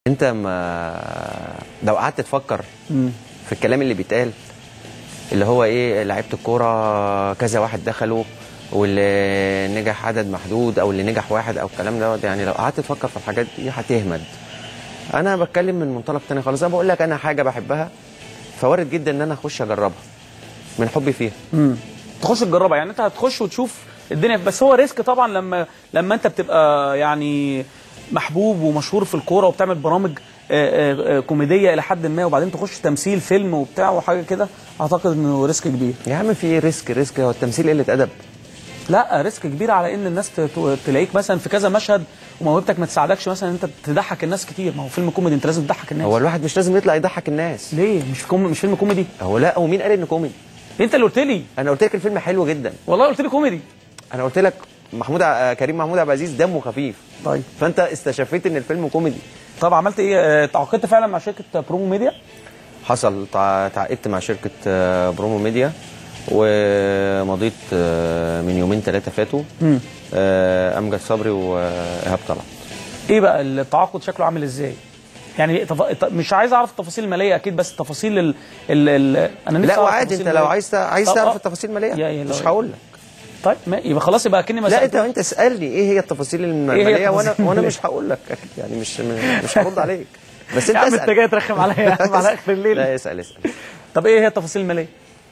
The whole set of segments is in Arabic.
انت ما لو قعدت تفكر في الكلام اللي بيتقال، اللي هو ايه، لعيبه الكوره كذا واحد دخلوا واللي نجح عدد محدود او اللي نجح واحد او الكلام دوت، يعني لو قعدت تفكر في الحاجات دي هتهمد. انا بتكلم من منطلق تاني خالص. انا بقول لك انا حاجه بحبها فوارد جدا ان انا اخش اجربها من حبي فيها. تخش تجربها، يعني انت هتخش وتشوف الدنيا، بس هو ريسك طبعا لما انت بتبقى يعني محبوب ومشهور في الكوره وبتعمل برامج كوميديه الى حد ما، وبعدين تخش تمثيل فيلم وبتاع وحاجه كده، اعتقد انه ريسك كبير. يا عم في ريسك هو التمثيل قله ادب؟ لا، ريسك كبير على ان الناس تلاقيك مثلا في كذا مشهد وموهبتك ما تساعدكش مثلا انت تضحك الناس كتير. ما هو فيلم كوميدي انت لازم تضحك الناس. هو الواحد مش لازم يطلع يضحك الناس. ليه؟ مش فيلم كوميدي؟ هو لا، هو مين قال انه كوميدي؟ انت اللي قلت لي. انا قلت لك الفيلم حلو جدا. والله قلت لي كوميدي. انا قلت لك كريم محمود عبد العزيز دمه خفيف. طيب فانت استشفيت ان الفيلم كوميدي. طب عملت ايه؟ تعاقدت فعلا مع شركه برومو ميديا؟ حصل، تعاقدت مع شركه برومو ميديا ومضيت من يومين ثلاثه فاتوا. امجد صبري وايهاب طلعت. ايه بقى التعاقد شكله عامل ازاي؟ يعني مش عايز اعرف التفاصيل الماليه اكيد، بس التفاصيل انا نفسي لا وعادي، انت لو عايز تعرف التفاصيل الماليه مش هقول لك. طيب يبقى خلاص، يبقى كأني لا انت اسالني ايه هي التفاصيل الماليه وانا مش هقول لك اكيد، يعني مش هرد عليك. بس انت اسال. انت جاي ترخم عليا على اخر الليل. لا اسال. طب ايه هي التفاصيل الماليه؟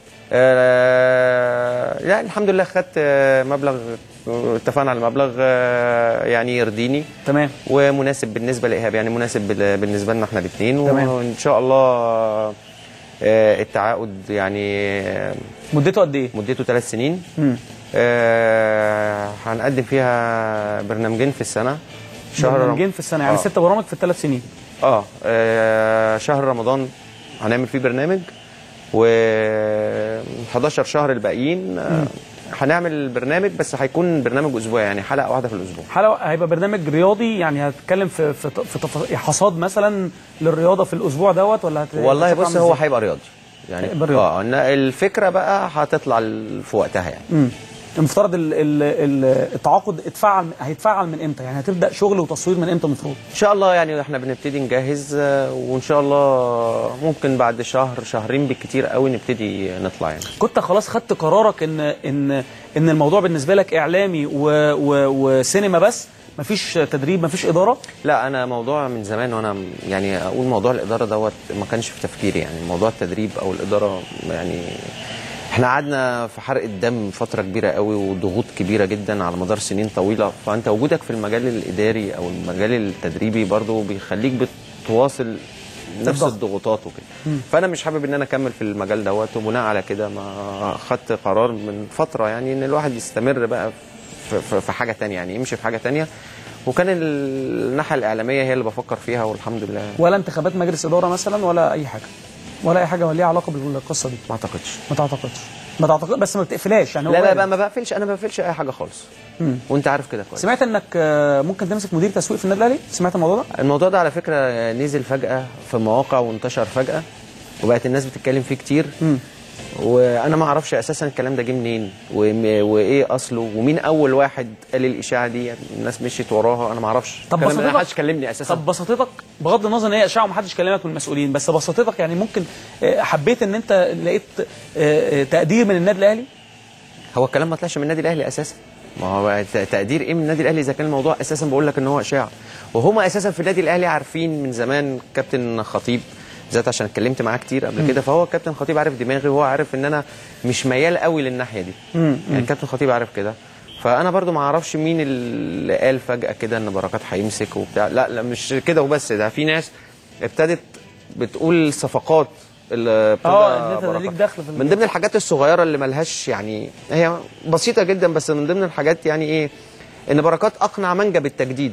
يعني الحمد لله خدت مبلغ، اتفقنا على مبلغ يعني يرضيني تمام ومناسب بالنسبه لايهاب، يعني مناسب بالنسبه لنا احنا الاثنين، وان شاء الله التعاقد يعني مدته قد ايه؟ مدته 3 سنين. هنقدم فيها برنامجين في السنه. برنامجين في السنه يعني 6 برامج في ال3 سنين. شهر رمضان هنعمل فيه برنامج، و11 شهر الباقيين هنعمل برنامج، بس هيكون برنامج اسبوعي، يعني حلقه واحده في الاسبوع. هيبقى برنامج رياضي، يعني هتتكلم في حصاد مثلا للرياضه في الاسبوع دوت، ولا والله بص، هو هيبقى رياضي يعني. ان الفكره بقى هتطلع في وقتها يعني. المفترض التعاقد هيتفعل من امتى؟ يعني هتبدا شغل وتصوير من امتى المفروض؟ ان شاء الله يعني احنا بنبتدي نجهز، وان شاء الله ممكن بعد شهرين بالكتير قوي نبتدي نطلع يعني. كنت خلاص خدت قرارك ان الموضوع بالنسبه لك اعلامي وسينما بس، مفيش تدريب مفيش اداره؟ لا انا موضوع من زمان، وانا يعني اقول موضوع الاداره دوت ما كانش في تفكيري، يعني موضوع التدريب او الاداره يعني احنا قعدنا في حرق الدم فتره كبيره قوي وضغوط كبيره جدا على مدار سنين طويله، فانت وجودك في المجال الاداري او المجال التدريبي برضو بيخليك بتواصل نفس الضغوطات وكده. فانا مش حابب ان انا اكمل في المجال دوت، وبناء على كده ما خدت قرار من فتره يعني ان الواحد يستمر بقى في حاجه ثانيه، يعني يمشي في حاجه ثانيه، وكان الناحيه الاعلاميه هي اللي بفكر فيها والحمد لله. ولا انتخابات مجلس اداره مثلا ولا اي حاجه؟ ولا اي حاجه ليها علاقه بالقصه دي؟ ما اعتقدش. ما تعتقدش بس ما بتقفلاش يعني. لا بقى ما بقفلش، انا ما بقفلش اي حاجه خالص. وانت عارف كده كويس. سمعت انك ممكن تمسك مدير تسويق في النادي الاهلي؟ سمعت الموضوع ده؟ الموضوع ده على فكره نزل فجاه في مواقع وانتشر فجاه وبقت الناس بتتكلم فيه كتير. وانا ما اعرفش اساسا الكلام ده جه منين وايه اصله ومين اول واحد قال الاشاعه دي، يعني الناس مشيت وراها، انا ما اعرفش. طب بساطتك، ما حدش كلمني اساسا. طب بساطتك بغض النظر ان هي اشاعه وما حدش كلمك من المسؤولين، بس بساطتك يعني ممكن حبيت ان انت لقيت تقدير من النادي الاهلي؟ هو الكلام ما طلعش من النادي الاهلي اساسا. ما هو تقدير ايه من النادي الاهلي اذا كان الموضوع اساسا بقول لك ان هو اشاعه، وهم اساسا في النادي الاهلي عارفين من زمان. كابتن خطيب ذات عشان اتكلمت معاه كتير قبل كده، فهو كابتن خطيب عارف دماغي وهو عارف ان انا مش ميال قوي للناحيه دي. يعني كابتن خطيب عارف كده، فانا برضو ما اعرفش مين اللي قال فجاه كده ان بركات هيمسك وبتاع. لا مش كده وبس، ده في ناس ابتدت بتقول صفقات اللي ابتدى ليك دخل في من ضمن الحاجات الصغيره اللي ملهاش، يعني هي بسيطه جدا بس من ضمن الحاجات، يعني ايه، ان بركات اقنع مانجا بالتجديد.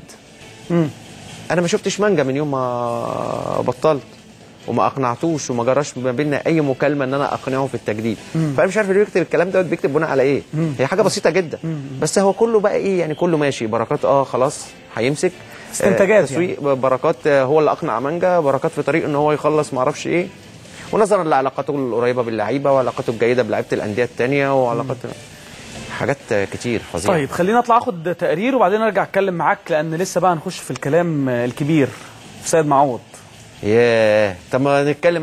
انا ما شفتش مانجا من يوم ما بطلت، وما اقنعتوش وما جراش ما بيننا اي مكالمه ان انا اقنعه في التجديد. فانا مش عارف اللي بيكتب الكلام ده بيكتب بناء على ايه. هي حاجه بسيطه جدا بس هو كله بقى ايه، يعني كله ماشي. بركات خلاص هيمسك استنتاجات تسويق يعني. بركات هو اللي اقنع مانجا، بركات في طريق ان هو يخلص ما اعرفش ايه، ونظرا لعلاقاته القريبه باللعيبه وعلاقاته الجيده بلعيبه الانديه الثانيه وعلاقات حاجات كتير فظيعه. طيب خلينا اطلع اخد تقرير وبعدين ارجع اتكلم معاك، لان لسه بقى هنخش في الكلام الكبير وسيد معوض. ياه، طب ما نتكلم